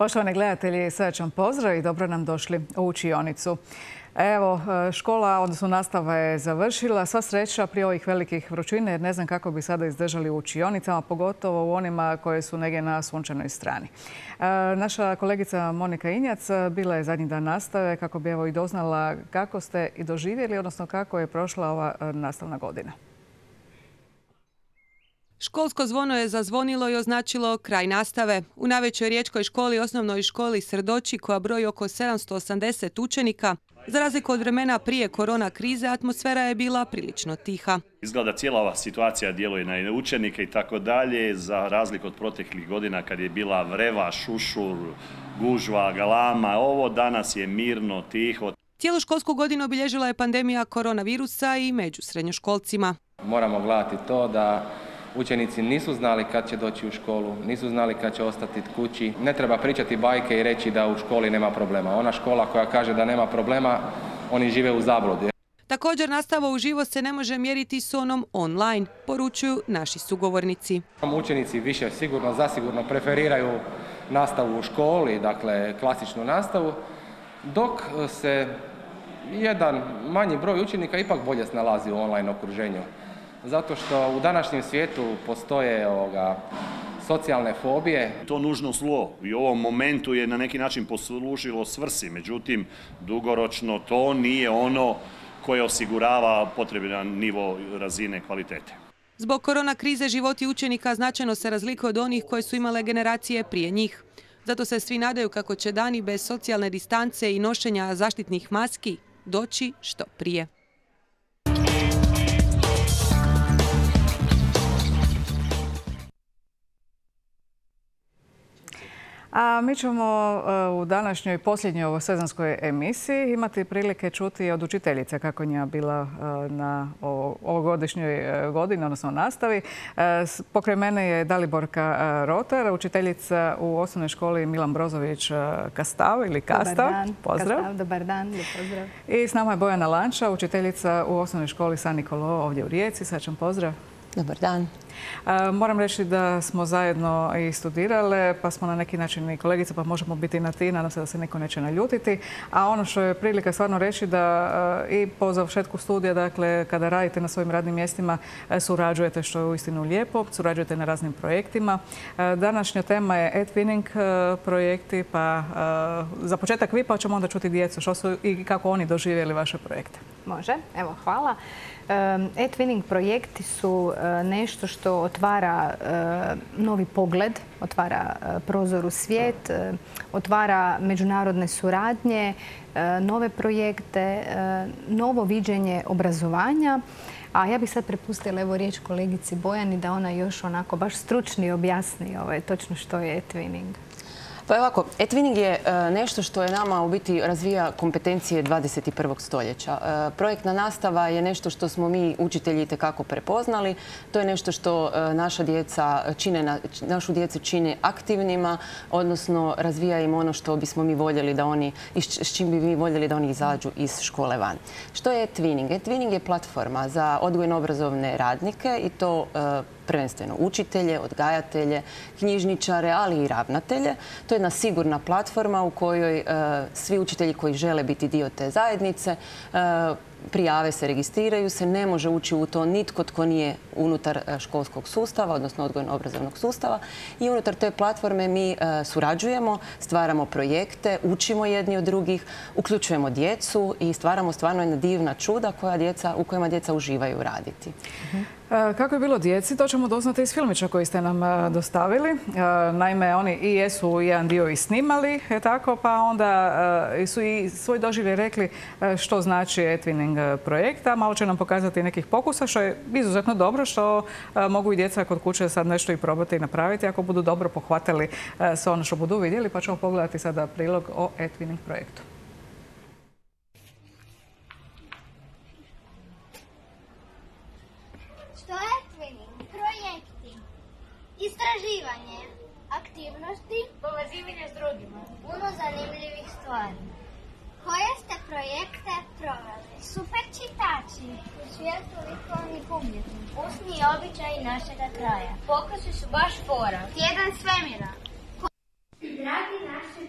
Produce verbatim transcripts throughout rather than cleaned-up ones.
Poštovani gledatelji, srdačan pozdrav i dobro nam došli u učionicu. Evo, škola, odnosno nastava je završila. Sva sreća prije ovih velikih vrućina, jer ne znam kako bi sada izdržali u učionicama, pogotovo u onima koje su negdje na sunčanoj strani. Naša kolegica Monika Injac bila je zadnji dan nastave kako bi evo i doznala kako ste i doživjeli, odnosno kako je prošla ova nastavna godina. Školsko zvono je zazvonilo i označilo kraj nastave. U najvećoj riječkoj školi, osnovnoj školi Srdoči, koja broji oko sedamsto osamdeset učenika, za razliku od vremena prije korona krize, atmosfera je bila prilično tiha. Izgleda cijela ova situacija djeluje na učenike i tako dalje, za razliku od proteklih godina kad je bila vreva, šušur, gužva, galama. Ovo danas je mirno, tiho. Cijelu školsku godinu obilježila je pandemija koronavirusa i među srednjoškolcima. Moramo gledati to da učenici nisu znali kad će doći u školu, nisu znali kad će ostati kući. Ne treba pričati bajke i reći da u školi nema problema. Ona škola koja kaže da nema problema, oni žive u zabludi. Također, nastava uživo se ne može mjeriti s onom online, poručuju naši sugovornici. Učenici više sigurno, zasigurno preferiraju nastavu u školi, dakle klasičnu nastavu, dok se jedan manji broj učenika ipak bolje snalazi u online okruženju. Zato što u današnjem svijetu postoje ovoga, socijalne fobije. To nužno zlo i u ovom momentu je na neki način poslužilo svrsi, međutim dugoročno to nije ono koje osigurava potreban nivo razine kvalitete. Zbog korona krize životi učenika značajno se razlikuju od onih koje su imale generacije prije njih. Zato se svi nadaju kako će dani bez socijalne distance i nošenja zaštitnih maski doći što prije. A mi ćemo u današnjoj posljednjoj ovosezonskoj emisiji imati prilike čuti od učiteljice kako je njima bila na ovogodišnjoj godini, odnosno nastavi. Pokraj mene je Daliborka Rotar, učiteljica u osnovnoj školi Milan Brozović Kastav ili Kastav. Dobar dan. Pozdrav. Kastav, dobar dan, lijep pozdrav. I s nama je Bojana Lanča, učiteljica u osnovnoj školi San Nikolo ovdje u Rijeci. Srećan pozdrav. Dobar dan. Moram reći da smo zajedno i studirale, pa smo na neki način i kolegice, pa možemo biti na ti, nadam se da se niko neće naljutiti. A ono što je prilika stvarno reći da i po završetku studija, dakle, kada radite na svojim radnim mjestima, surađujete, što je uistinu lijepo, surađujete na raznim projektima. Današnja tema je e-twinning projekti, pa za početak vi, pa ćemo onda čuti djecu što su i kako oni doživjeli vaše projekte. Može, evo, hvala. E-twinning projekti su nešto što otvara novi pogled, otvara prozor u svijet, otvara međunarodne suradnje, nove projekte, novo viđenje obrazovanja. A ja bih sad prepustila evo riječ kolegici Bojani da ona još onako baš stručnije objasni ovaj, točno što je e-twinning. Pa ovako, e-twinning je nešto što je nama u biti razvija kompetencije dvadeset prvog stoljeća. Projektna nastava je nešto što smo mi učitelji itekako prepoznali. To je nešto što naša djeca čine, našu djecu čini aktivnima, odnosno razvija im ono što bismo mi voljeli da oni, s čim bi mi voljeli da oni izađu iz škole van. Što je e-twinning? E-twinning je platforma za odgojno-obrazovne radnike i to prvenstveno učitelje, odgajatelje, knjižničare, ali i ravnatelje. To je jedna sigurna platforma u kojoj e, svi učitelji koji žele biti dio te zajednice e, prijave se, registriraju se, ne može ući u to nitko tko nije unutar školskog sustava, odnosno odgojno-obrazovnog sustava. I unutar te platforme mi e, surađujemo, stvaramo projekte, učimo jedni od drugih, uključujemo djecu i stvaramo stvarno jedna divna čuda koja djeca, u kojima djeca uživaju raditi. Uh-huh. Kako je bilo djeci, to ćemo doznati iz filmića koji ste nam dostavili. Naime, oni i jesu jedan dio i snimali, je tako, pa onda su i svoj doživljaj rekli što znači e-twinning projekta. Malo će nam pokazati nekih pokusa, što je izuzetno dobro, što mogu i djeca kod kuće sad nešto i probati i napraviti ako budu dobro pohvatili sve ono što budu vidjeli, pa ćemo pogledati sada prilog o e-twinning projektu. Istraživanje, aktivnosti, povezivanje s drugima, puno zanimljivih stvari. Koje ste projekte proveli? Super čitači, u svijetu likovnih umjetnika, usni običaji našega kraja. Pokusi su baš fora. Tjedan svemira. Dragi naši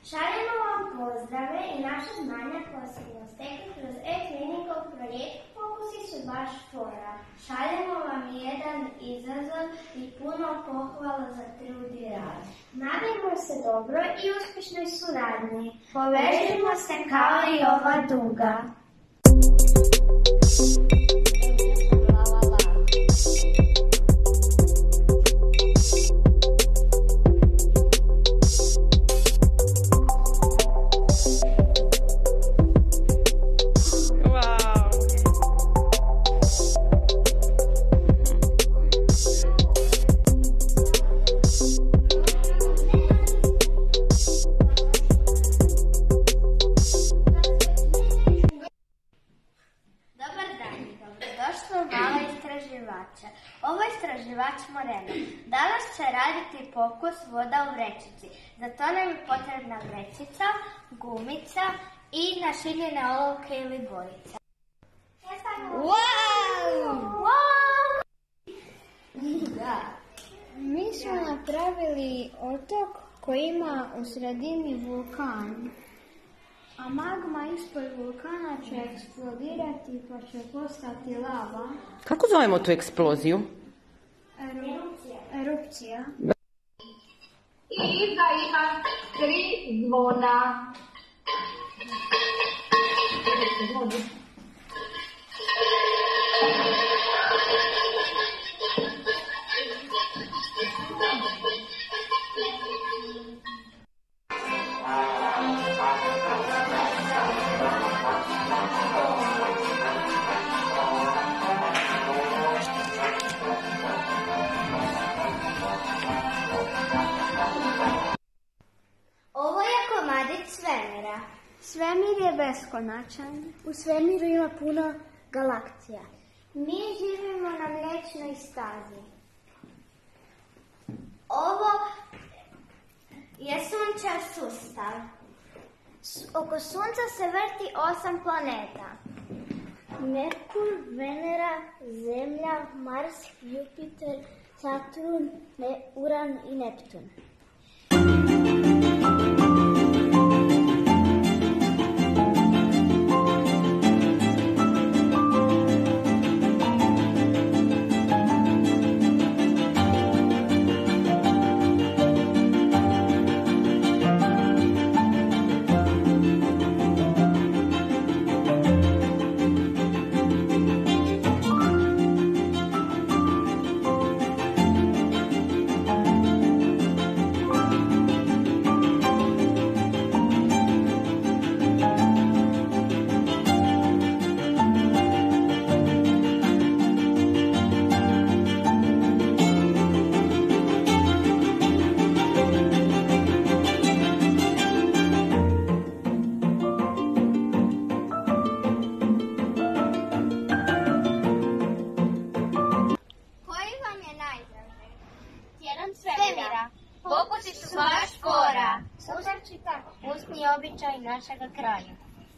Šaljemo vam pozdrave i naše znanja koja smo stekli kroz e-Twiningov projekt Fokusi su baš fora. Šaljemo vam jedan izazov i puno pohvala za trud i rad. Nadajmo se dobro i uspješnoj suradnji. Povežimo se kao i ova duga. Ovo je istraživač Moreno. Danas će raditi pokus voda u vrećici. Za to nam je potrebna vrećica, gumica i našiljene olovke ili bojice. Wow! Wow! Da. Mi smo napravili otok koji ima u sredini vulkan. A magma ispod vulkana će eksplodirati pa će postati lava. Kako zovemo tu eksploziju? Erupcija. Erupcija. I da ima tri zvona. Svemir je beskonačan. U svemiru ima puno galaksija. Mi živimo na mliječnoj stazi. Ovo je sunčev sustav. Oko sunca se vrti osam planeta. Merkur, Venera, Zemlja, Mars, Jupiter, Saturn, Uran i Neptun. Fokusi su baš fora. Sudarčita, usni običaj našega kraja.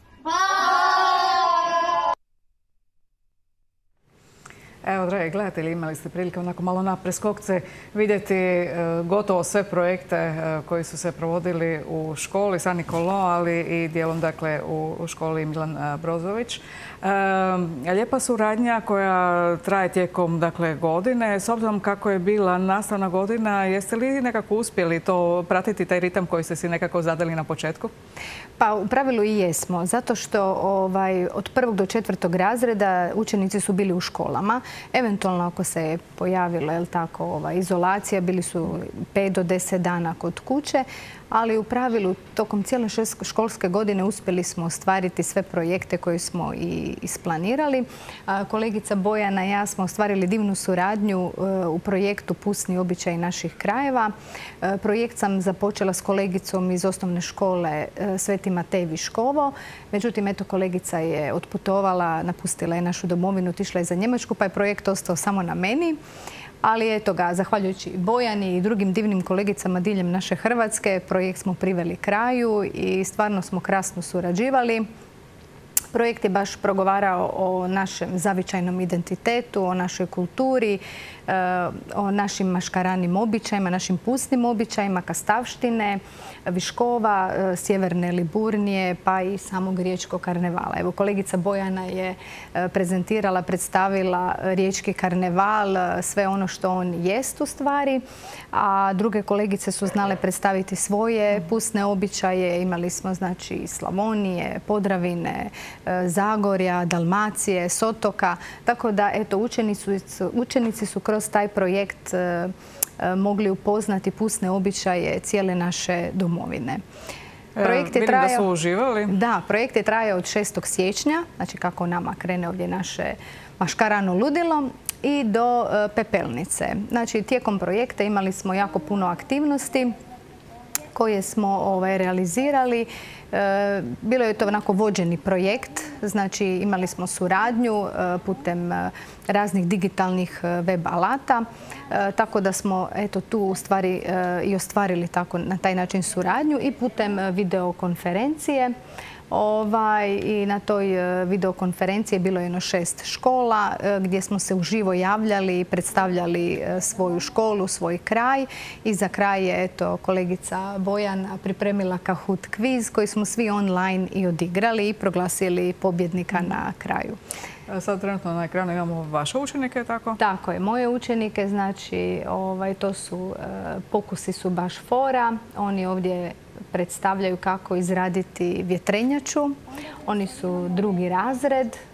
Evo, dragi gledatelji, imali ste prilike onako malo na preskokce vidjeti e, gotovo sve projekte e, koji su se provodili u školi San Nikolo, ali i dijelom dakle u, u školi Milan Brozović. E, lijepa suradnja koja traje tijekom dakle godine. S obzirom kako je bila nastavna godina, jeste li nekako uspjeli to pratiti, taj ritam koji ste si nekako zadali na početku? Pa u pravilu i jesmo, zato što ovaj, od prvog do četvrtog razreda učenici su bili u školama. Eventualno ako se je pojavila jel tako, ova, izolacija, bili su pet do deset dana kod kuće, ali u pravilu tokom cijele školske godine uspjeli smo ostvariti sve projekte koje smo i isplanirali. Kolegica Bojana i ja smo ostvarili divnu suradnju u projektu Pusni običaj naših krajeva. Projekt sam započela s kolegicom iz osnovne škole Sveti Matej Viškovo. Međutim, eto, kolegica je otputovala, napustila je našu domovinu, otišla je za Njemačku, pa je projekt ostao samo na meni. Ali eto ga, zahvaljujući Bojani i drugim divnim kolegicama diljem naše Hrvatske, projekt smo priveli kraju i stvarno smo krasno surađivali. Projekt je baš progovarao o našem zavičajnom identitetu, o našoj kulturi, o našim maškaranim običajima, našim pustim običajima, kastavštine, Viškova, sjeverne Liburnije, pa i samog riječkog karnevala. Evo, kolegica Bojana je prezentirala, predstavila riječki karneval, sve ono što on jest u stvari, a druge kolegice su znale predstaviti svoje pusne običaje. Imali smo, znači, Slavonije, Podravine, Zagorja, Dalmacije, s otoka. Tako da, eto, učenici, učenici su kroz taj projekt mogli upoznati pusne običaje cijele naše domovine. Projekt je trajao, vidim da su uživali. Da, projekt je trajao od šestog siječnja, znači kako nama krene ovdje naše maškarano ludilo, i do Pepelnice. Znači, tijekom projekta imali smo jako puno aktivnosti koje smo ovaj, realizirali. E, bilo je to onako vođeni projekt, znači imali smo suradnju e, putem e, raznih digitalnih e, web alata, e, tako da smo eto tu u stvari e, i ostvarili tako na taj način suradnju i putem videokonferencije. Ovaj, I na toj videokonferenciji je bilo jedno šest škola gdje smo se uživo javljali i predstavljali svoju školu, svoj kraj. I za kraj je eto, kolegica Bojana pripremila Kahoot kviz koji smo svi online i odigrali i proglasili pobjednika na kraju. Sad trenutno na ekranu imamo vaše učenike, tako? Tako je, moje učenike, znači ovaj, to su, pokusi su baš fora. Oni ovdje predstavljaju kako izraditi vjetrenjaču. Oni su drugi razred. E,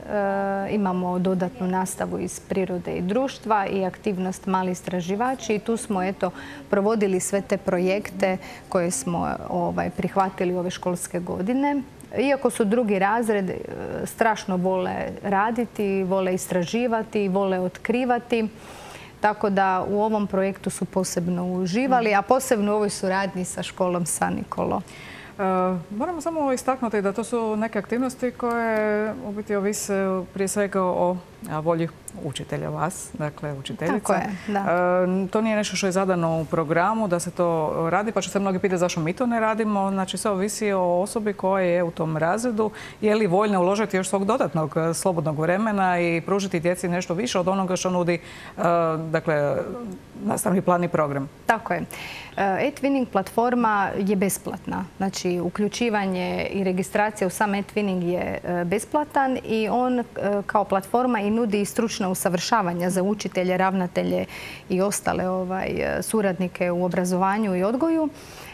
imamo dodatnu nastavu iz prirode i društva i aktivnost mali istraživači. I tu smo eto provodili sve te projekte koje smo ovaj, prihvatili ove školske godine. Iako su drugi razred, strašno vole raditi, vole istraživati, vole otkrivati. Tako da u ovom projektu su posebno uživali, a posebno u ovoj suradnji sa školom San Nicolo. E, moramo samo istaknuti da to su neke aktivnosti koje u biti ovise prije svega o volji učitelja vas, dakle učiteljica. Tako je, da. E, to nije nešto što je zadano u programu da se to radi, pa će se mnogi pitati zašto mi to ne radimo. Znači sve ovisi o osobi koja je u tom razredu, je li voljna uložiti još svog dodatnog slobodnog vremena i pružiti djeci nešto više od onoga što nudi e, dakle, nastavni plan i program. Tako je. E-Twinning platforma je besplatna. Znači, uključivanje i registracija u sam E-Twinning je besplatan i on kao platforma i nudi i stručna usavršavanja za učitelje, ravnatelje i ostale ovaj, suradnike u obrazovanju i odgoju.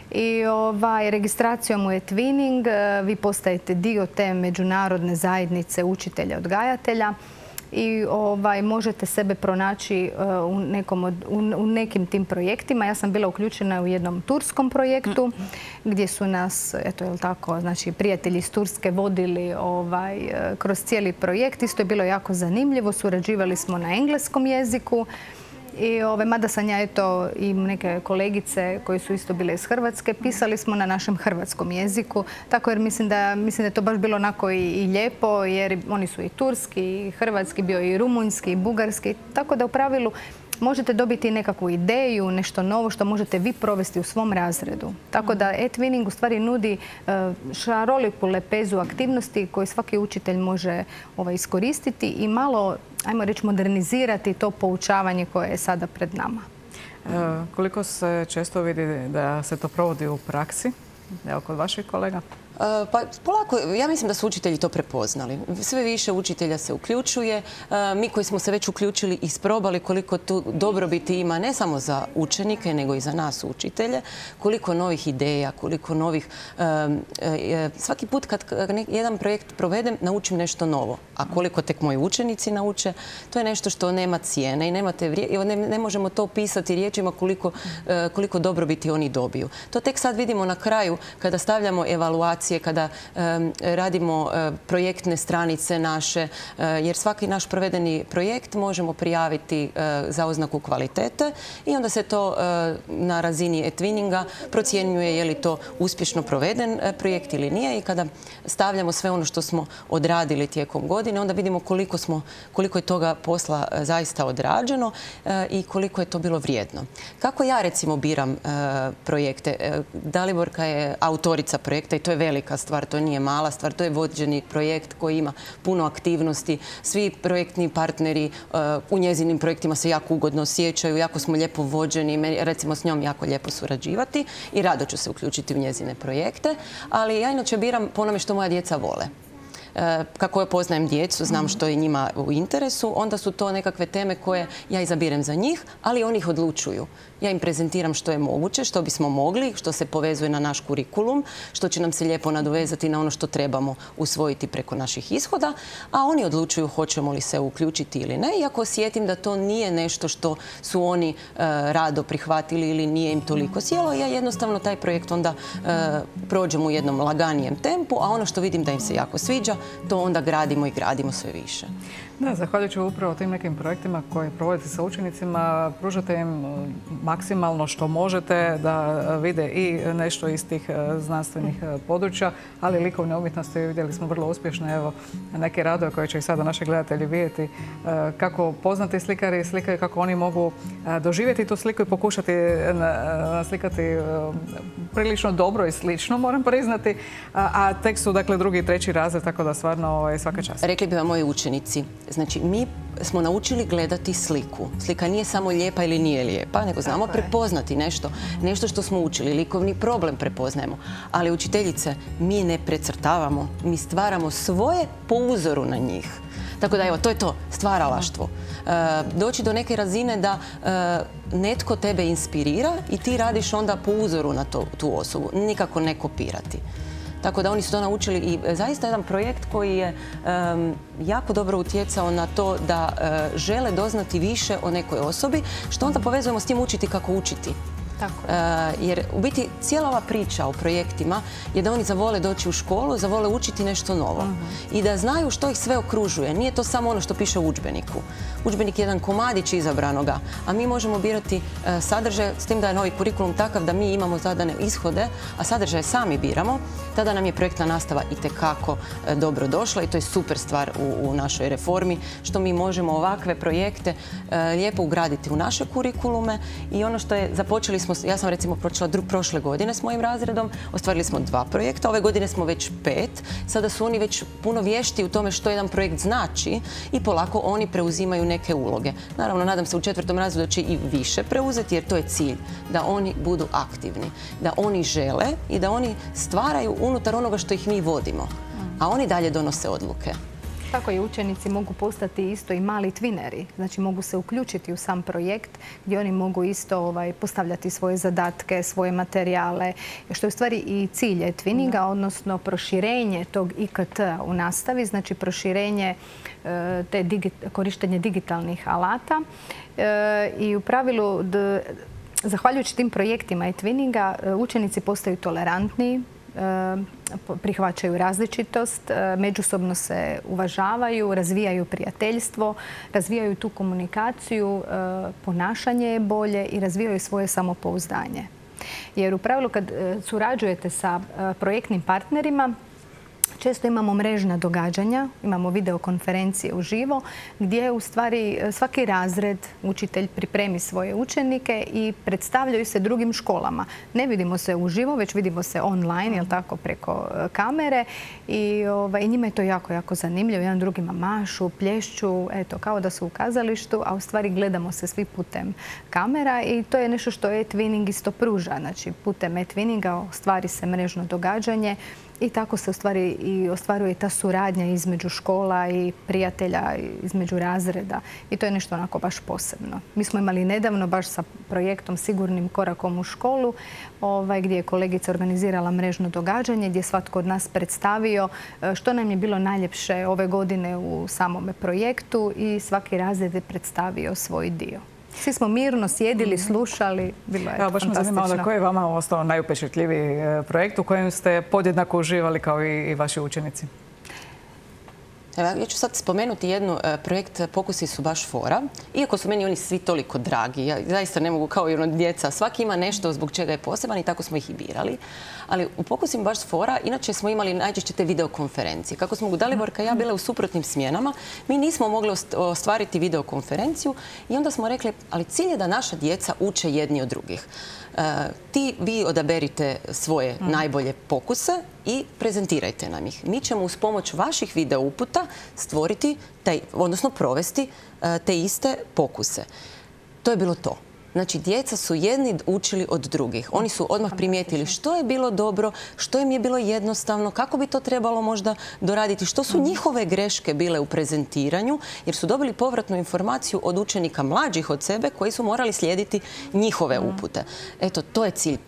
I ovaj, registracijom u E-Twinning vi postajete dio te međunarodne zajednice učitelja odgajatelja i ovaj, možete sebe pronaći uh, u, nekom od, u, u nekim tim projektima. Ja sam bila uključena u jednom turskom projektu gdje su nas, eto, je li tako, znači, prijatelji iz Turske vodili ovaj, kroz cijeli projekt. Isto je bilo jako zanimljivo. Surađivali smo na engleskom jeziku. I ove, mada sam ja eto i neke kolegice koji su isto bile iz Hrvatske, pisali smo na našem hrvatskom jeziku. Tako jer mislim da, mislim da je to baš bilo onako i, i lijepo jer oni su i turski, i hrvatski, bio i rumunjski, i bugarski. Tako da u pravilu možete dobiti nekakvu ideju, nešto novo što možete vi provesti u svom razredu. Tako da E-Twinning u stvari nudi šaroliku lepezu aktivnosti koje svaki učitelj može ovaj, iskoristiti i malo, ajmo reći, modernizirati to poučavanje koje je sada pred nama. E, koliko se često vidi da se to provodi u praksi? Evo, kod vaših kolega? Pa polako, ja mislim da su učitelji to prepoznali. Sve više učitelja se uključuje. Mi koji smo se već uključili i isprobali koliko tu dobrobiti ima ne samo za učenike, nego i za nas učitelje. Koliko novih ideja, koliko novih... Svaki put kad jedan projekt provedem, naučim nešto novo. A koliko tek moji učenici nauče, to je nešto što nema cijene i ne možemo to opisati riječima koliko dobrobiti oni dobiju. To tek sad vidimo na kraju kada stavljamo evaluaciju, kada um, radimo uh, projektne stranice naše, uh, jer svaki naš provedeni projekt možemo prijaviti uh, za oznaku kvalitete i onda se to uh, na razini E-Twinninga procjenjuje je li to uspješno proveden uh, projekt ili nije i kada stavljamo sve ono što smo odradili tijekom godine, onda vidimo koliko, smo, koliko je toga posla uh, zaista odrađeno uh, i koliko je to bilo vrijedno. Kako ja recimo biram uh, projekte? Uh, Daliborka je je autorica projekta i to je velika stvar, to nije mala stvar, to je vođeni projekt koji ima puno aktivnosti. Svi projektni partneri u njezinim projektima se jako ugodno osjećaju, jako smo lijepo vođeni, recimo s njom jako lijepo surađivati i rado ću se uključiti u njezine projekte, ali ja inače biram po onome što moja djeca vole. Kako ja poznajem djecu, znam što je njima u interesu, onda su to nekakve teme koje ja izabirem za njih, ali oni ih odlučuju. Ja im prezentiram što je moguće, što bismo mogli, što se povezuje na naš kurikulum, što će nam se lijepo nadovezati na ono što trebamo usvojiti preko naših ishoda, a oni odlučuju hoćemo li se uključiti ili ne. Iako osjetim da to nije nešto što su oni rado prihvatili ili nije im toliko sjelo, ja jednostavno taj projekt onda prođem u jednom laganijem tempu, a ono što vidim da im se jako sviđa, to onda gradimo i gradimo sve više. Da, zahvaljujući upravo tim nekim projektima koje provodite sa učenicima, pružate im maksimalno što možete da vide i nešto iz tih znanstvenih područja, ali likovne umjetnosti vidjeli smo vrlo uspješne. Evo, neke radove koje će i sada naši gledatelji vidjeti kako poznati slikari slikaju, kako oni mogu doživjeti tu sliku i pokušati naslikati prilično dobro i slično, moram priznati, a tek su dakle drugi i treći razred, tako da stvarno svaka čast. Rekli bi vam moji učenici, znači mi smo naučili gledati sliku. Slika nije samo lijepa ili nije lijepa, nego znamo prepoznati nešto, nešto što smo učili, likovni problem prepoznajemo. Ali učiteljice, mi ne precrtavamo, mi stvaramo svoje po uzoru na njih. Tako da evo, to je to, stvaralaštvo. Doći do neke razine da netko tebe inspirira i ti radiš onda po uzoru na tu osobu, nikako ne kopirati. Tako da oni su to naučili i zaista jedan projekt koji je jako dobro utjecao na to da žele doznati više o nekoj osobi, što onda povezujemo s tim učiti kako učiti. Tako. Jer u biti cijela ova priča o projektima je da oni zavole doći u školu, zavole učiti nešto novo. I da znaju što ih sve okružuje. Nije to samo ono što piše u udžbeniku. Udžbenik je jedan komadić izabranoga, a mi možemo birati sadržaj, s tim da je novi kurikulum takav da mi imamo zadane ishode, a sadržaje sami biramo. Tada nam je projektna nastava itekako dobro došla i to je super stvar u, u našoj reformi, što mi možemo ovakve projekte lijepo ugraditi u naše kurikulume i ono što je, započeli smo, ja sam recimo prošla prošle godine s mojim razredom, ostvarili smo dva projekta, ove godine smo već pet, sada su oni već puno vješti u tome što jedan projekt znači i polako oni preuzimaju neke uloge. Naravno, nadam se u četvrtom razredu će i više preuzeti jer to je cilj, da oni budu aktivni, da oni žele i da oni stvaraju unutar onoga što ih mi vodimo, a oni dalje donose odluke. Tako i učenici mogu postati isto i mali twineri, znači mogu se uključiti u sam projekt gdje oni mogu isto ovaj, postavljati svoje zadatke, svoje materijale, što je u stvari i cilj e-twinninga, odnosno proširenje tog I K T u nastavi, znači proširenje te digit, korištenje digitalnih alata e, i u pravilu d, zahvaljujući tim projektima e-twinninga učenici postaju tolerantniji, prihvaćaju različitost, međusobno se uvažavaju, razvijaju prijateljstvo, razvijaju tu komunikaciju, ponašanje je bolje i razvijaju svoje samopouzdanje. Jer u pravilu kad surađujete sa projektnim partnerima, često imamo mrežna događanja, imamo videokonferencije uživo gdje u stvari svaki razred učitelj pripremi svoje učenike i predstavljaju se drugim školama. Ne vidimo se uživo, već vidimo se online, jel tako, preko kamere i ovaj, njima je to jako, jako zanimljivo. Jedan drugima mašu, plješću, eto, kao da su u kazalištu, a u stvari gledamo se svi putem kamera i to je nešto što e-twinning isto pruža. Znači, putem e-twinninga ostvari se mrežno događanje i tako se u stvari i ostvaruje ta suradnja između škola i prijatelja, između razreda. I to je nešto onako baš posebno. Mi smo imali nedavno baš sa projektom Sigurnim korakom u školu, ovaj, gdje je kolegica organizirala mrežno događanje, gdje je svatko od nas predstavio što nam je bilo najljepše ove godine u samome projektu i svaki razred je predstavio svoj dio. Svi smo mirno sjedili, slušali, bilo je fantastično. Baš me zanima onda koji je vama ostao najupečatljiviji projekt u kojem ste podjednako uživali kao i vaši učenici? Evo, ja ću sad spomenuti jednu projekt Pokusi su baš fora. Iako su meni oni svi toliko dragi, ja zaista ne mogu kao i ono djeca. Svaki ima nešto zbog čega je poseban i tako smo ih i birali. Ali u Pokusima baš fora, inače smo imali najčešće te videokonferencije. Kako smo Daliborka i ja bile u suprotnim smjenama, mi nismo mogli ostvariti videokonferenciju i onda smo rekli, ali cilj je da naša djeca uče jedni od drugih. Ti, vi odaberite svoje najbolje pokuse i prezentirajte nam ih. Mi ćemo uz pomoć vaših video uputa stvoriti, taj, odnosno provesti te iste pokuse. To je bilo to. Znači, djeca su jedni učili od drugih. Oni su odmah primijetili što je bilo dobro, što im je bilo jednostavno, kako bi to trebalo možda doraditi, što su njihove greške bile u prezentiranju, jer su dobili povratnu informaciju od učenika mlađih od sebe koji su morali slijediti njihove upute. Eto, to je cilj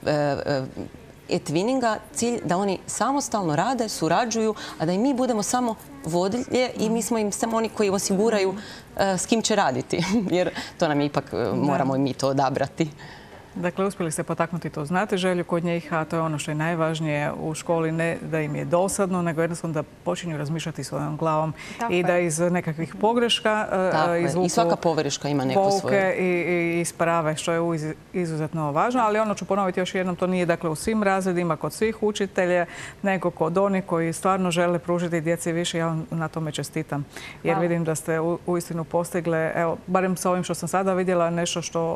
e-twinninga, cilj da oni samostalno rade, surađuju, a da i mi budemo samo vodilje i mi smo im samo oni koji osiguraju s kim će raditi, jer to nam ipak moramo i mi to odabrati. Dakle, uspjeli ste potaknuti to znatiželju kod njih, a to je ono što je najvažnije u školi, ne da im je dosadno, nego jednostavno da počinju razmišljati svojom glavom i da iz nekakvih pogreška izvuku i svaka pogreška ima neku svoju i isprave, što je izuzetno važno. Ali ono ću ponoviti još jednom, to nije dakle u svim razredima, kod svih učitelja, nego kod onih koji stvarno žele pružiti djeci više. Ja vam na tome čestitam, jer vidim da ste uistinu postigle, evo, barem sa ovim što sam sada vidjela, nešto što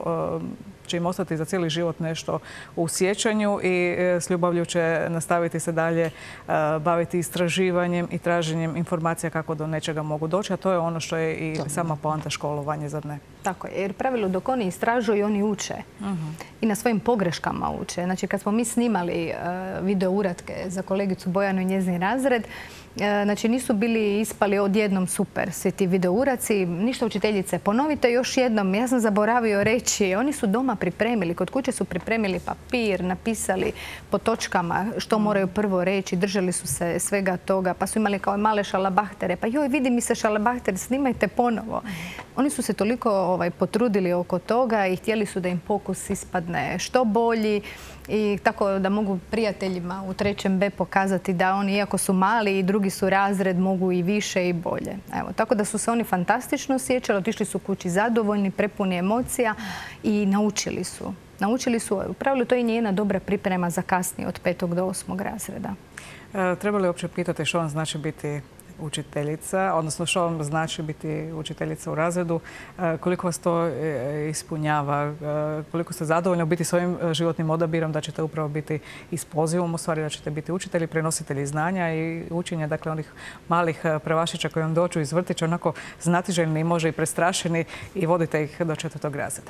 će im ostati za cijeli život nešto u sjećanju i s ljubavlju će nastaviti se dalje baviti istraživanjem i traženjem informacija kako do nečega mogu doći, a to je ono što je i sama poanta školovanja, zar ne? Tako je, jer u pravilu dok oni istražuju, oni uče. I na svojim pogreškama uče. Znači, kad smo mi snimali video uratke za kolegicu Bojanu i njezin razred, znači nisu bili ispali odjednom super svi ti video uraci. Ništa, učiteljice, ponovite još jednom. Ja sam zaboravio reći, oni su doma pripremili, kod kuće su pripremili papir, napisali po točkama što moraju prvo reći, držali su se svega toga, pa su imali kao male šalabahtere. Pa joj, vidi mi se šalabahter, snimajte ponovo. Oni su se toliko ovaj, potrudili oko toga i htjeli su da im pokus ispadne što bolji. I tako da mogu prijateljima u trećem B pokazati da oni, iako su mali i drugi su razred, mogu i više i bolje. Evo, tako da su se oni fantastično osjećali, otišli su kući zadovoljni, prepuni emocija i naučili su. Naučili su, u pravilu to je njena dobra priprema za kasnije od petog do osmog razreda. E, treba li uopće pitati što vam znači biti učiteljica, odnosno što vam znači biti učiteljica u razredu, koliko vas to ispunjava, koliko ste zadovoljni biti svojim životnim odabirom da ćete upravo biti i s pozivom, u stvari da ćete biti učitelji, prenositelji znanja i učenja, dakle onih malih prvašića koji vam dođu iz vrtića, onako znatiželjni, može i prestrašeni i vodite ih do četvrtog razreda.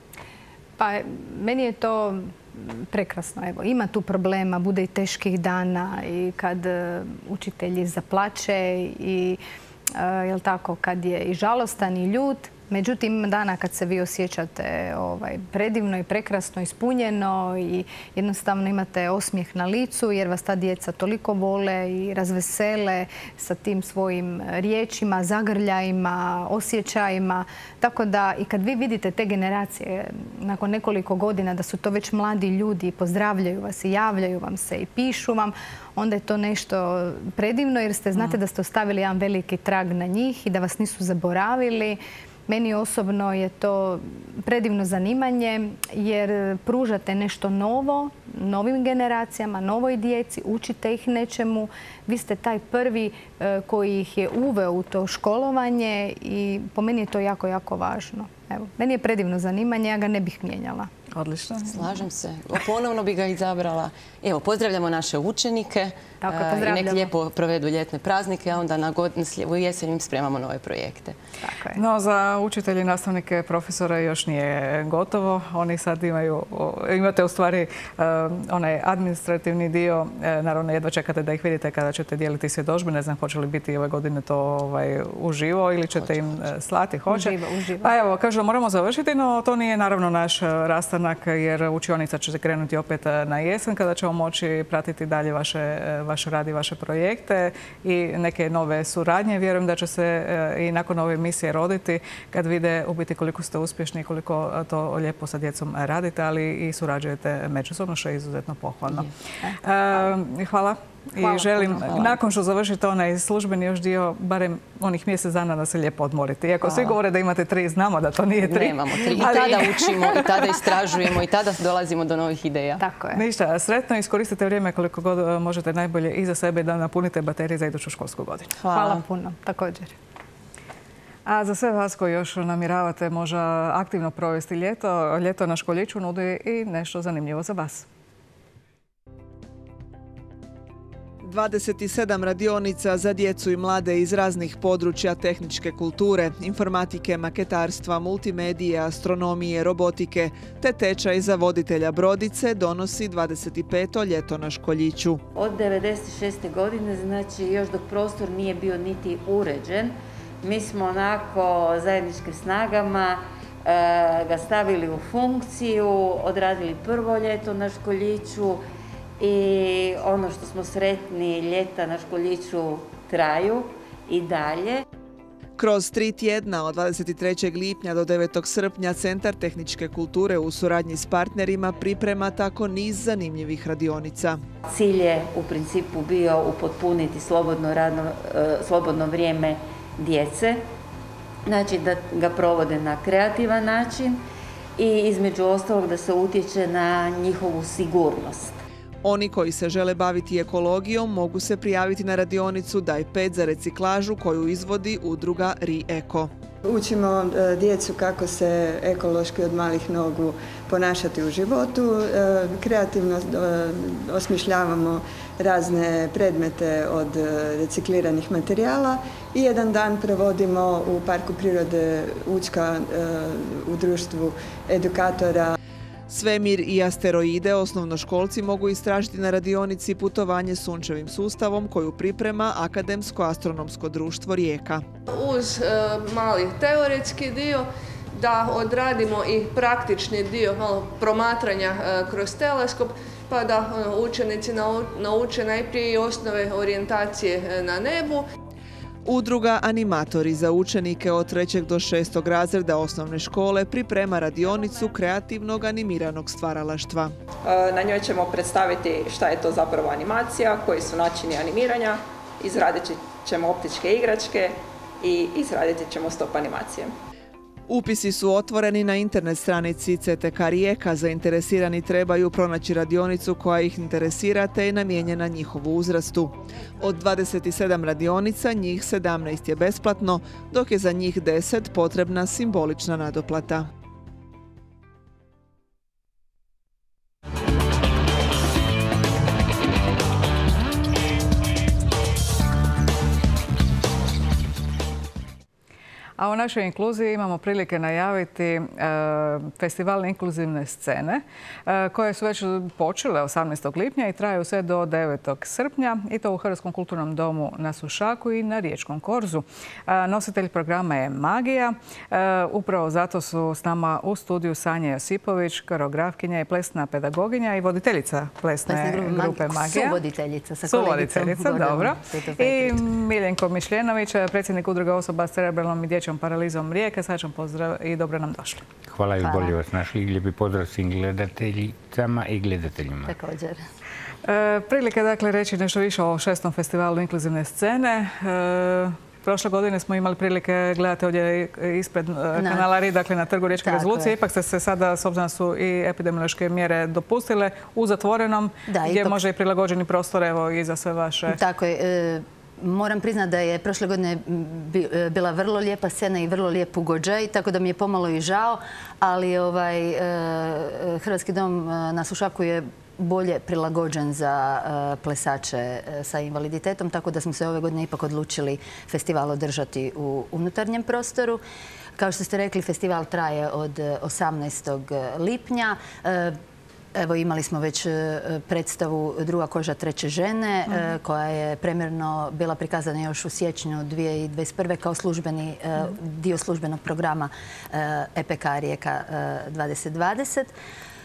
Pa meni je to prekrasno. Evo, ima tu problema, bude i teških dana i kad učitelji zaplače i jel tako, kad je i žalostan i ljut. Međutim, ima dana kad se vi osjećate ovaj, predivno i prekrasno ispunjeno i jednostavno imate osmijeh na licu jer vas ta djeca toliko vole i razvesele sa tim svojim riječima, zagrljajima, osjećajima. Tako da i kad vi vidite te generacije nakon nekoliko godina da su to već mladi ljudi i pozdravljaju vas i javljaju vam se i pišu vam, onda je to nešto predivno jer ste znate da ste ostavili jedan veliki trag na njih i da vas nisu zaboravili. Meni osobno je to predivno zanimanje jer pružate nešto novo, novim generacijama, novoj djeci, učite ih nečemu. Vi ste taj prvi koji ih je uveo u to školovanje i po meni je to jako, jako važno. Evo, meni je predivno zanimanje, ja ga ne bih mijenjala. Odlično. Slažem se. Ponovno bi ga izabrala. Evo, pozdravljamo naše učenike i nek lijepo provedu ljetne praznike, a onda na u jesen im spremamo nove projekte. Tako je. No, za učitelje, nastavnike, profesora još nije gotovo. Oni sad imaju, imate u stvari onaj administrativni dio. Naravno, jedva čekate da ih vidite kada ćete dijeliti svjedodžbe. Ne znam, hoće li biti ove godine to ovaj, uživo ili ćete hoće, im hoće. slati. Hoće. Uživo, uživo. Pa evo, kažu da moramo završiti, no to nije naravno naš rastanak jer učionica će se krenuti opet na jesen kada ćemo moći pratiti dalje vaše, vaše rad i vaše projekte i neke nove suradnje. Vjerujem da će se i nakon ove emisije roditi kad vide u biti koliko ste uspješni i koliko to lijepo sa djecom radite, ali i surađujete međusobno, što je izuzetno pohvalno. Hvala. I želim, nakon što završite onaj službeni još dio, barem onih mjesec dana da se lijepo odmorite. Iako svi govore da imate tri, znamo da to nije tri. Nemamo tri. I tada učimo, i tada istražujemo, i tada dolazimo do novih ideja. Tako je. Ništa, sretno iskoristite vrijeme koliko god možete najbolje i za sebe da napunite baterije za iduću školsku godinu. Hvala, Hvala puno, također. A za sve vas koji još namjeravate možda aktivno provesti ljeto, ljeto na Školjiću nudi i nešto zanimljivo za vas. dvadeset sedam radionica za djecu i mlade iz raznih područja tehničke kulture, informatike, maketarstva, multimedije, astronomije, robotike te tečaj za voditelja brodice donosi dvadeset peto ljeto na Školjiću. Od devedeset šeste godine, znači još dok prostor nije bio niti uređen, mi smo onako zajedničkim snagama e, ga stavili u funkciju, odradili prvo ljeto na Školjiću i ono što smo sretni, ljeta na Školjiću traju i dalje. Kroz tri tjedna od dvadeset trećeg lipnja do devetog srpnja Centar tehničke kulture u suradnji s partnerima priprema tako niz zanimljivih radionica. Cilj je u principu bio upotpuniti slobodno, radno, slobodno vrijeme djece, znači da ga provode na kreativan način i između ostalog da se utječe na njihovu sigurnost. Oni koji se žele baviti ekologijom mogu se prijaviti na radionicu Daj pet za reciklažu koju izvodi udruga RiEko. Učimo djecu kako se ekološki od malih nogu ponašati u životu. Kreativno osmišljavamo razne predmete od recikliranih materijala i jedan dan provodimo u Parku prirode Učka u društvu edukatora. Svemir i asteroide osnovnoškolci mogu istražiti na radionici Putovanje sunčevim sustavom koju priprema Akademsko-astronomsko društvo Rijeka. Uz e, mali teoretski dio da odradimo i praktični dio malo promatranja e, kroz teleskop, pa da e, učenici nau, nauče najprije i osnove orijentacije e, na nebu. Udruga Animatori za učenike od trećeg do šestog razreda osnovne škole priprema radionicu kreativnog animiranog stvaralaštva. Na njoj ćemo predstaviti šta je to zapravo animacija, koji su načini animiranja, izradit ćemo optičke igračke i izradit ćemo stop animacije. Upisi su otvoreni na internet stranici C T K Rijeka. Zainteresirani trebaju pronaći radionicu koja ih interesira te je namijenjena njihovu uzrastu. Od dvadeset sedam radionica njih sedamnaest je besplatno, dok je za njih deset potrebna simbolična nadoplata. A u našoj inkluziji imamo prilike najaviti e, festival inkluzivne scene e, koje su već počele osamnaestog lipnja i traju sve do devetog srpnja i to u Hrvatskom kulturnom domu na Sušaku i na Riječkom korzu. E, nositelj programa je Magija. E, upravo zato su s nama u studiju Sanja Josipović, koreografkinja i plesna pedagoginja i voditeljica plesne grupe Magija. Suvoditeljica sa kolegicom. Suvoditeljica, dobro. I Miljenko Mišljenović, predsjednik udruge osoba s cerebralnom i dječjom paralizom Rijeke. Srećan pozdrav i dobro nam došli. Hvala i bolje vas našli. Lijepi pozdrav svim gledateljicama i gledateljima. Također. E, prilike dakle reći nešto više o šestom festivalu inkluzivne scene. E, prošle godine smo imali prilike gledati ovdje ispred kanala R I, dakle na trgu Riječke rezolucije. Ipak ste se sada, s obzirom da su i epidemiološke mjere dopustile, u zatvorenom, da, gdje ipak može i prilagođeni prostor evo i za sve vaše. Tako je. E... Moram priznati da je prošle godine bila vrlo lijepa scena i vrlo lijep ugođaj, tako da mi je pomalo i žao, ali ovaj, Hrvatski dom na Sušaku je bolje prilagođen za plesače sa invaliditetom, tako da smo se ove godine ipak odlučili festival održati u unutarnjem prostoru. Kao što ste rekli, festival traje od osamnaestog lipnja. Evo, imali smo već predstavu Druga koža treće žene, mm. koja je premjerno bila prikazana još u siječnju dvije tisuće dvadeset prve kao službeni, mm. dio službenog programa E P K Rijeka dvadeset dvadeset.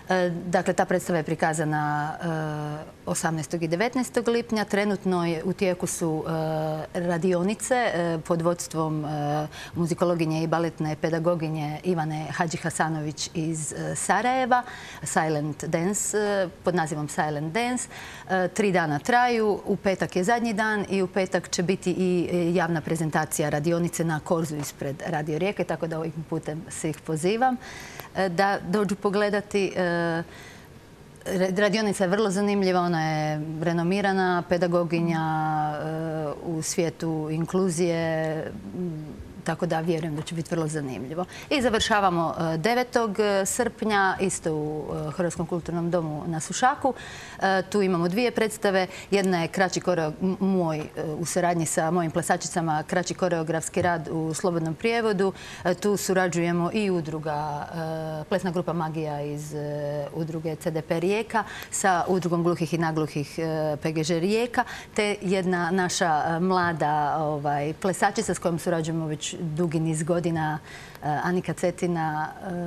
Dakle, ta predstava je prikazana osamnaestog i devetnaestog lipnja. Trenutno je u tijeku su radionice pod vodstvom muzikologinje i baletne pedagoginje Ivane Hadži-Hasanović iz Sarajeva, Silent Dance, pod nazivom Silent Dance. Tri dana traju, u petak je zadnji dan i u petak će biti i javna prezentacija radionice na korzu ispred Radio Rijeke, tako da ovim putem svih pozivam da dođu pogledati. Radionica je vrlo zanimljiva, ona je renomirana pedagoginja u svijetu inkluzije, tako da vjerujem da će biti vrlo zanimljivo. I završavamo devetog srpnja, isto u Hrvatskom kulturnom domu na Sušaku. Tu imamo dvije predstave. Jedna je kraći moj, u suradnji sa mojim plesačicama, kraći koreografski rad u slobodnom prijevodu. Tu surađujemo i udruga, plesna grupa Magija iz udruge C D P Rijeka sa udrugom gluhih i nagluhih P G Ž Rijeka, te jedna naša mlada plesačica s kojom surađujemo već dugi niz godina, Anika Cetina,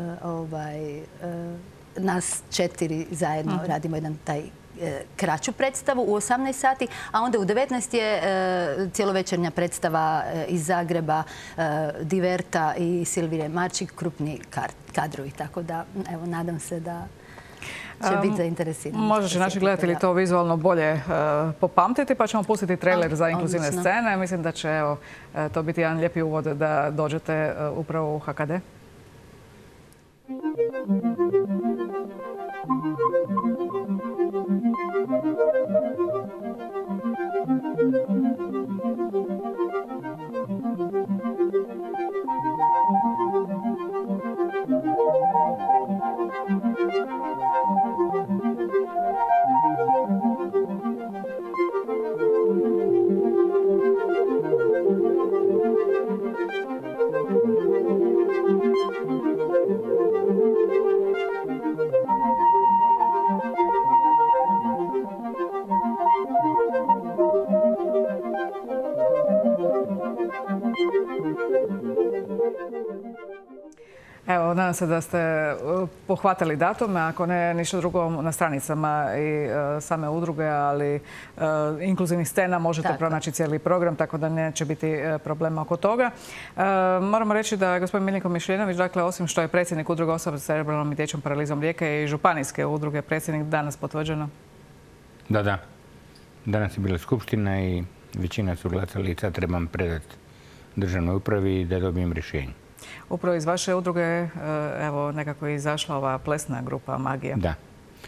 nas četiri zajedno radimo jedan taj kraću predstavu u osamnaest sati, a onda u devetnaest je cjelovečernja predstava iz Zagreba Diverta i Silvije Marčik, krupni kadrovi. Tako da, evo, nadam se da će biti zainteresirani. Možda će naši gledatelji to vizualno bolje popamtiti, pa ćemo pustiti trailer za inkluzivne scene. Mislim da će to biti jedan lijepi uvod da dođete upravo u H K D. Evo, nadam se da ste pohvatali datume, ako ne ništa drugo na stranicama i same udruge, ali inkluzivnih scena možete pronaći cijeli program, tako da neće biti problema oko toga. Moramo reći da je gospodin Miljenko Mišljenović, dakle, osim što je predsjednik udruge osoba s cerebralnom i dječjom paralizom Rijeke i županijske udruge predsjednik, danas potvrđeno? Da, da. Danas je bila skupština i većina su glasali i sad trebam predati državnoj upravi da dobijem rješenje. Upravo iz vaše udruge, evo, nekako je izašla ova plesna grupa Magija. Da.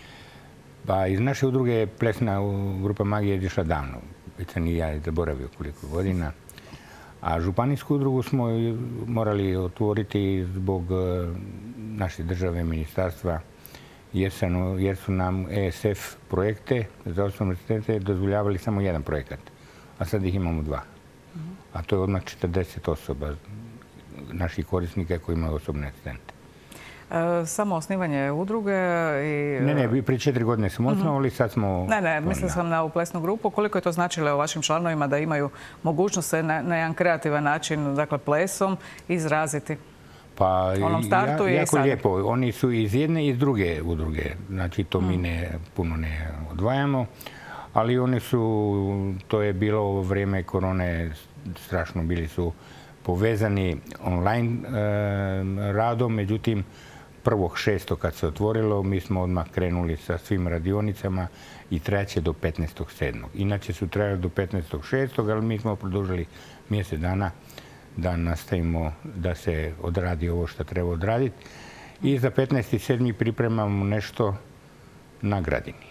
Pa iz naše udruge plesna grupa Magija je izašla davno. Već sam i ja zaboravio koliko godina. A županijsku udrugu smo morali otvoriti zbog naše države, ministarstva, jer su nam E S F projekte za osnovne univerzitete dozvoljavali samo jedan projekat. A sad ih imamo dva. A to je odmah četrdeset osoba naših korisnika koji imaju osobne asistente. Samo osnivanje udruge i... Ne, ne, prije četiri godine smo osnovali, sad smo... Ne, ne, mislila sam na ovu plesnu grupu. Koliko je to značilo o vašim članovima da imaju mogućnost se na jedan kreativan način, dakle, plesom izraziti? Pa, jako lijepo. Oni su iz jedne i iz druge udruge. Znači, to mi ne puno ne odvajamo. Ali oni su, to je bilo ovo vrijeme korone, strašno bili su povezani online radom, međutim prvog šestog kad se otvorilo mi smo odmah krenuli sa svim radionicama i trajaće do petnaestog sedmog Inače su trajali do petnaestog šestog ali mi smo produžili mjesec dana da nastavimo da se odradi ovo što treba odraditi. I za petnaesti sedmi pripremamo nešto na Gradini.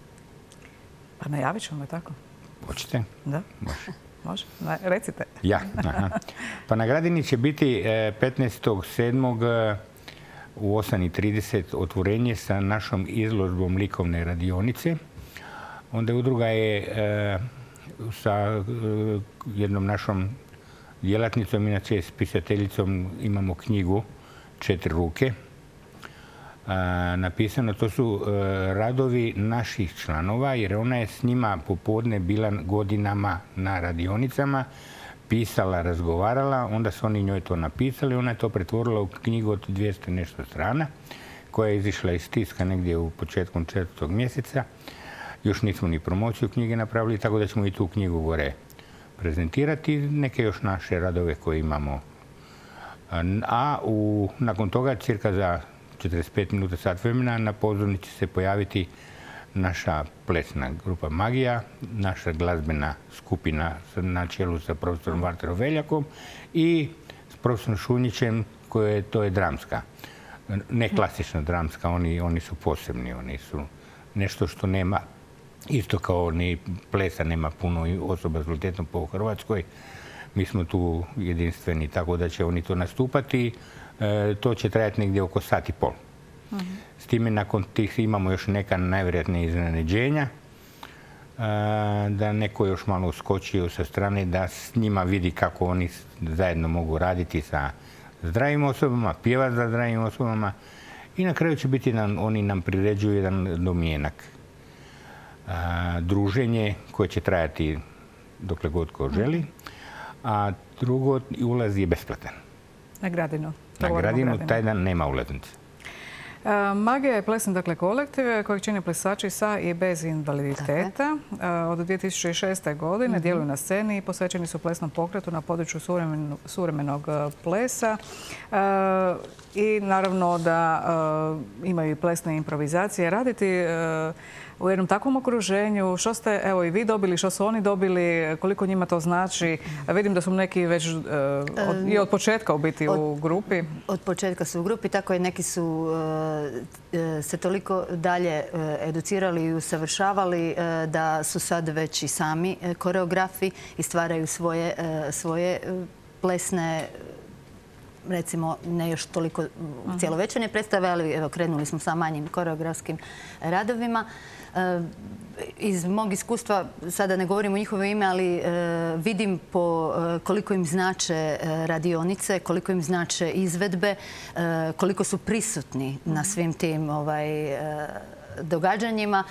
Pa najavit ćemo, je tako? Hoćete? Da. Može. Može? Recite. Ja. Pa na Gradini će biti petnaestog sedmog u osam i trideset otvorenje sa našom izložbom likovne radionice. Onda udruga je sa jednom našom djelatnicom, inače s pisateljicom, imamo knjigu Četiri ruke. Napisano, to su radovi naših članova, jer ona je s njima popodne bila godinama na radionicama, pisala, razgovarala, onda su oni njoj to napisali, ona je to pretvorila u knjigu od dvjesto nešto strana. koja je izišla iz tiska negdje u početkom četvrtog mjeseca. Još nismo ni promociju knjige napravili, tako da ćemo i tu knjigu gore prezentirati, neke još naše radove koje imamo. A u, nakon toga, cirka za četrdeset pet minuta, sat vremena, na pozornici će se pojaviti naša plesna grupa Magija, naša glazbena skupina na čelu sa profesorom Valterom Veljakom i s profesorom Šunjićem, koje to je dramska. Ne klasična dramska, oni, oni su posebni, oni su nešto što nema, isto kao ni plesa nema puno osoba s invaliditetom po Hrvatskoj. Mi smo tu jedinstveni, tako da će oni to nastupati. E, to će trajati negdje oko sat i pol. Uh-huh. S time nakon tih imamo još neka najvjerojatnije iznenađenja, e, da neko još malo uskočio sa strane, da s njima vidi kako oni zajedno mogu raditi sa zdravim osobama, pjevati za zdravim osobama i na kraju će biti jedan, oni nam priređuju jedan domjenak. E, druženje koje će trajati dokle god ko želi, a drugo, ulaz je besplatan. Na Gradinu. Na Gradinu taj dan nema ulaznice. Magija je plesni, dakle, kolektiv kojeg čine plesači sa i bez invaliditeta. Od dvije tisuće šeste. godine uh-huh. djeluju na sceni i posvećeni su plesnom pokretu na području suvremen, suvremenog plesa. E, I naravno da e, imaju i plesne improvizacije. Raditi e, u jednom takvom okruženju, što ste, evo, i vi dobili, što su oni dobili, koliko njima to znači? Vidim da su neki već e, od, i od početka u biti od, u grupi. Od početka su u grupi, tako je neki su e, se toliko dalje e, educirali i usavršavali e, da su sad već i sami e, koreografi i stvaraju svoje, e, svoje e, plesne, recimo, ne još toliko cjelovečernje predstave, ali evo, krenuli smo sa manjim koreografskim radovima. Iz mog iskustva, sada ne govorim u njihovo ime, ali vidim po koliko im znače radionice, koliko im znače izvedbe, koliko su prisutni na svim tim ovaj, događanjima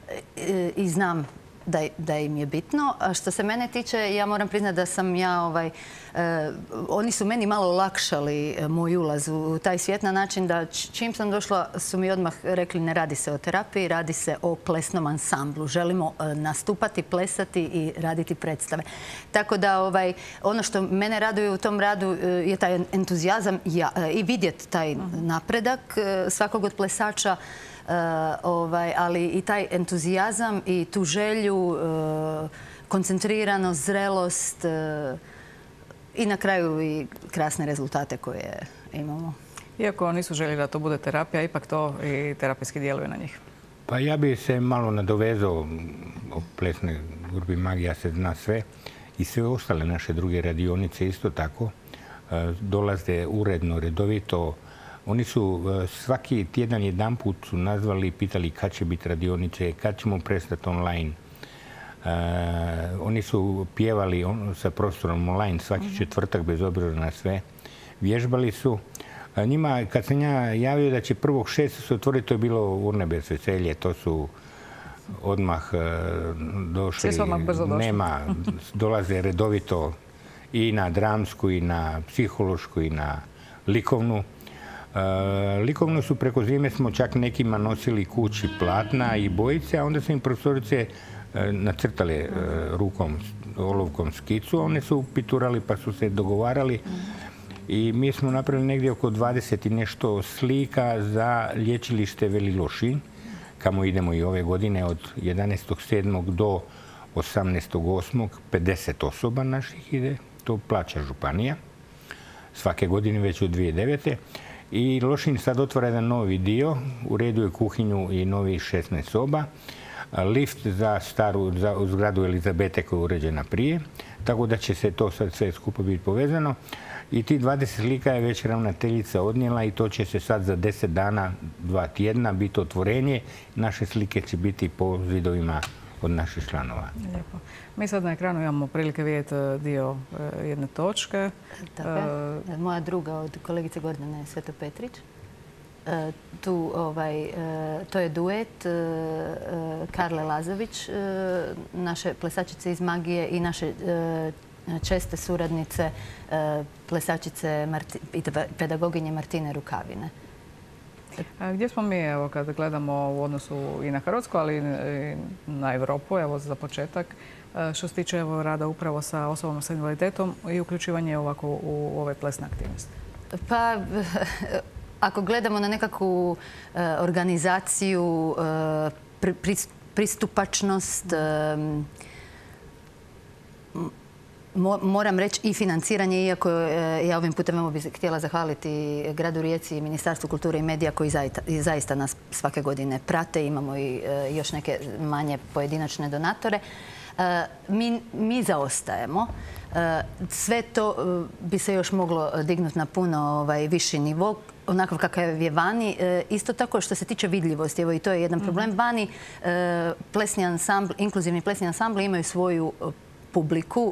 i znam Da, da im je bitno. A što se mene tiče, ja moram priznati da sam ja, ovaj, eh, oni su meni malo olakšali moj ulaz u taj svijet na način da čim sam došla su mi odmah rekli ne radi se o terapiji, radi se o plesnom ansamblu. Želimo eh, nastupati, plesati i raditi predstave. Tako da ovaj, ono što mene raduje u tom radu eh, je taj entuzijazam ja, eh, i vidjeti taj napredak eh, svakog od plesača. Uh, ovaj, ali i taj entuzijazam i tu želju, uh, koncentriranost, zrelost uh, i na kraju i krasne rezultate koje imamo. Iako nisu željeli da to bude terapija, ipak to i terapijski djeluje na njih. Pa ja bih se malo nadovezao o plesnoj grupi Magija se zna sve i sve ostale naše druge radionice isto tako. Uh, dolaze uredno, redovito. Oni su svaki tjedan jedan put su nazvali i pitali kad će biti radionice, kad ćemo prestati online. Uh, oni su pjevali on, sa prostorom online svaki četvrtak bez obzira na sve. Vježbali su. A njima, kad sam ja javio da će prvog šesta se otvoriti, to je bilo urnebes veselje. To su odmah uh, došli. Svi su odmah brzo došli. Nema, dolaze redovito i na dramsku, i na psihološku, i na likovnu. Uh, likovno su preko zime smo čak nekima nosili kući platna i bojice, a onda su im profesorice uh, nacrtale uh, rukom, olovkom skicu, one su piturali pa su se dogovarali i mi smo napravili negdje oko dvadeset i nešto slika za lječilište Veli Lošinj, kamo idemo i ove godine od jedanaestog sedmog do osamnaestog osmog pedeset osoba naših ide, to plaća županija, svake godine već od dvije tisuće devete. I Lošinj sad otvara jedan novi dio, uređuje kuhinju i novi šesnaest soba, lift za staru za zgradu Elizabete koja je uređena prije, tako da će se to sad sve skupo biti povezano. I ti dvadeset slika je već ravnateljica odnijela i to će se sad za deset dana, dva tjedna biti otvorenje. Naše slike će biti po zidovima od naših članova. Lijepo. Mi sad na ekranu imamo prilike vidjeti dio jedne točke. Tako, moja druga od kolegice Gordane Svetopetrić. Tu, ovaj, to je duet Karle Lazović, naše plesačice iz Magije i naše česte suradnice plesačice i pedagoginje Martine Rukavine. Gdje smo mi, evo, kad gledamo u odnosu i na Hrvatsku, ali i na Europu, evo, za početak, što se tiče evo, rada upravo sa osobama s invaliditetom i uključivanje ovako u ove plesne aktivnosti? Pa, ako gledamo na nekakvu organizaciju, pristupačnost, moram reći i financiranje, iako ja ovim putem bih htjela zahvaliti gradu Rijeci i Ministarstvu kulture i medija koji zaista nas svake godine prate. Imamo i još neke manje pojedinačne donatore. Mi, mi zaostajemo. Sve to bi se još moglo dignuti na puno ovaj, viši nivo, onako kakav je vani. Isto tako što se tiče vidljivosti, evo i to je jedan problem. Vani plesni ansambl, inkluzivni plesni ansambli imaju svoju publiku,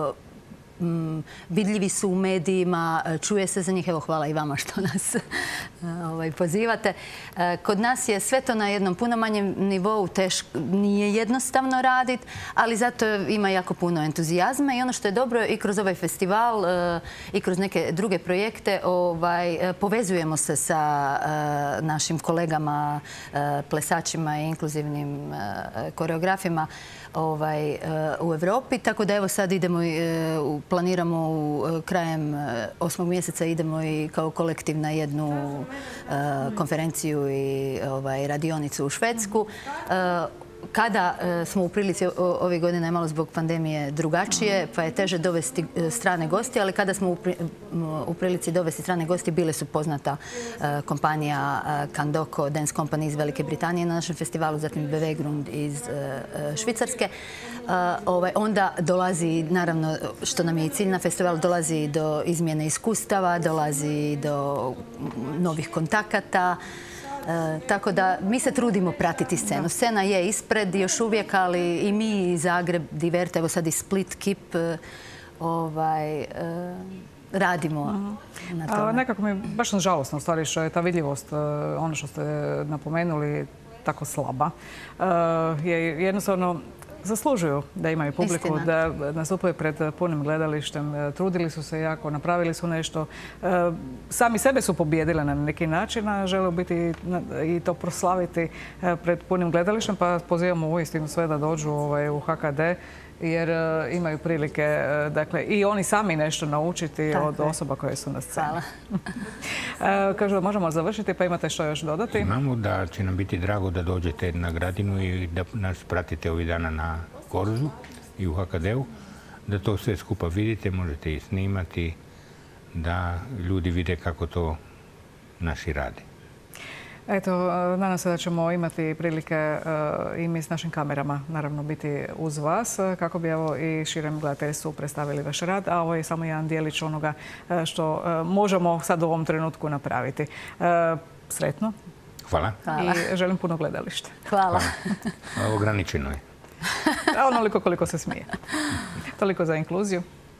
vidljivi su u medijima, čuje se za njih. Evo, hvala i vama što nas ovaj, pozivate. Kod nas je sve to na jednom puno manjem nivou, teško, nije jednostavno raditi, ali zato ima jako puno entuzijazma i ono što je dobro i kroz ovaj festival i kroz neke druge projekte ovaj, povezujemo se sa našim kolegama, plesačima i inkluzivnim koreografima ovaj, u Europi, tako da evo sad idemo u planiramo u krajem osmog mjeseca idemo i kao kolektiv na jednu konferenciju i ovaj, radionicu u Švedsku. Kada smo u prilici, ove godine je malo zbog pandemije drugačije, pa je teže dovesti strane gosti, ali kada smo u prilici dovesti strane gosti, bile su poznata kompanija Kandoko Dance Company iz Velike Britanije na našem festivalu, zatim Bevegrund iz Švicarske. Onda dolazi, naravno, što nam je i cilj na festivalu, dolazi do izmjene iskustava, dolazi do novih kontakata. Tako da mi se trudimo pratiti scenu. Scena je ispred još uvijek, ali i mi i Zagreb, Diverte, evo sad i Split, Kip, ovaj, radimo na tome. Nekako mi je baš žalosno u stvari što je ta vidljivost, ono što ste napomenuli, tako slaba. Je jednostavno zaslužuju da imaju publiku, Istina. da nastupaju pred punim gledalištem. Trudili su se jako, napravili su nešto. Sami sebe su pobijedili na neki način, a žele biti i to proslaviti pred punim gledalištem, pa pozivamo uistinu sve da dođu u H K D jer imaju prilike, dakle, i oni sami nešto naučiti Tako od je. osoba koje su na sceni. Hvala. Kažu da možemo završiti, pa imate što još dodati? Imamo da će nam biti drago da dođete na Gradinu i da nas pratite ovih dana na Korzu i u H K D-u, da to sve skupa vidite, možete i snimati, da ljudi vide kako to naši rade. Eto, nadam se da ćemo imati prilike i mi s našim kamerama naravno biti uz vas kako bi evo i širem gledateljstvu predstavili vaš rad, a ovo je samo jedan dijelić onoga što možemo sad u ovom trenutku napraviti. Sretno. Hvala. Hvala. I želim puno gledališta. Hvala. Hvala. Ograničeno je. Onoliko koliko se smije. Toliko za inkluziju.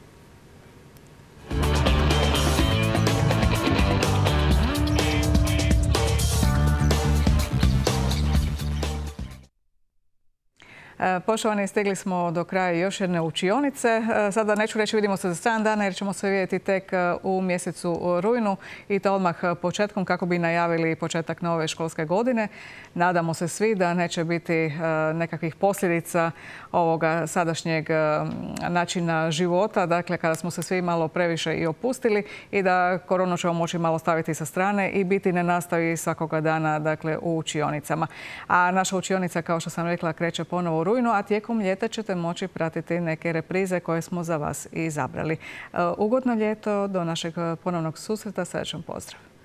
Poštovani, stigli smo do kraja još jedne učionice. Sada neću reći vidimo se za sedam dana jer ćemo se vidjeti tek u mjesecu rujnu i to odmah početkom kako bi najavili početak nove školske godine. Nadamo se svi da neće biti nekakvih posljedica ovoga sadašnjeg načina života, dakle kada smo se svi malo previše i opustili i da koronu ćemo moći malo staviti sa strane i biti ne nastavi svakoga dana dakle, u učionicama. A naša učionica, kao što sam rekla, kreće ponovo u rujnu, a tijekom ljeta ćete moći pratiti neke reprize koje smo za vas izabrali. Ugodno ljeto, do našeg ponovnog susreta, srećan pozdrav.